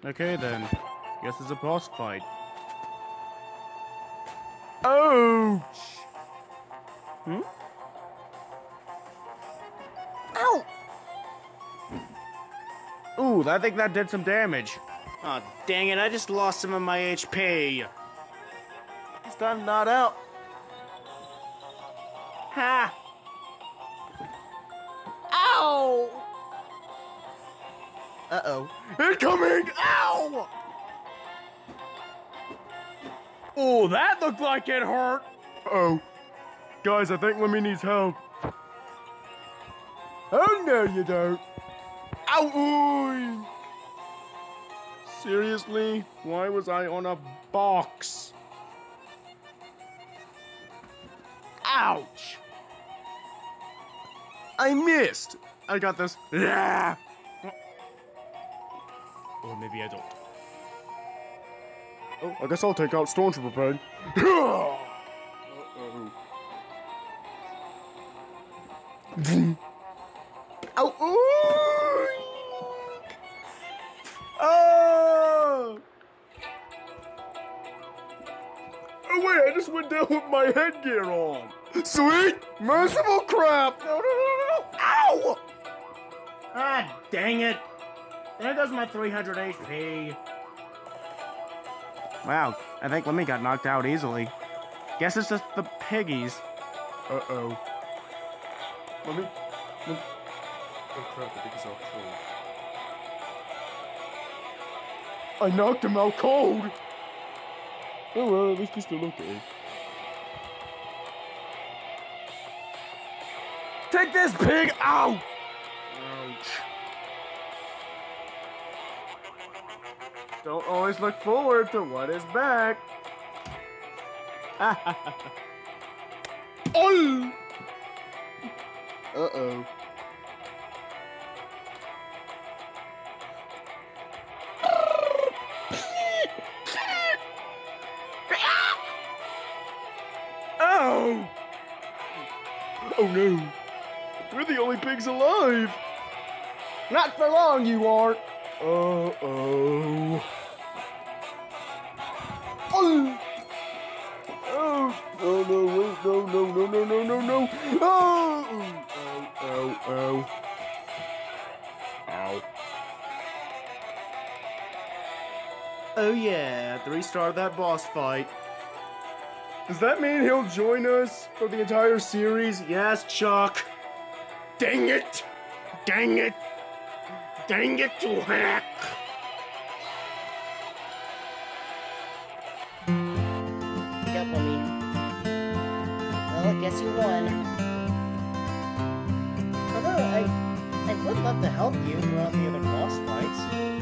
Okay then. Guess it's a boss fight. Ouch! Hmm? Ow! Ooh, I think that did some damage. Aw, oh, dang it, I just lost some of my HP. This time not out. Ha! Ow! Uh-oh. Incoming! Ow! Oh, that looked like it hurt. Uh-oh. Guys, I think Lemmy needs help. Oh, no, you don't. Ow! Seriously? Why was I on a box? Ouch! I missed! I got this. Yeah! Or maybe I don't. Oh, I guess I'll take out Stormtrooper Peg. Uh-oh. Ow! Oh! Oh wait, I just went down with my headgear on. Sweet! Merciful crap! No, no, no, no! Ow! Ah, dang it. There goes my 300 HP. Wow, I think Lemmy got knocked out easily. Guess it's just the piggies. Uh-oh. Lemmy? Oh crap, the piggies are cold. I knocked him out cold! Oh well, at least he's still okay. Take this, pig! Ow! Ouch. Don't always look forward to what is back. Oh! Uh-oh. Oh! Oh no. We're the only pigs alive. Not for long, you aren't. Uh-oh. Oh! Oh! Oh no, wait, no, no, no, no, no, no, no! Oh! Ow, ow, ow. Ow. Oh yeah, 3-star that boss fight. Does that mean he'll join us for the entire series? Yes, Chuck. Dang it! Dang it! Dang it to heck! Yep, Lemmy. Well, I guess you won. Although, I would love to help you throughout the other boss fights.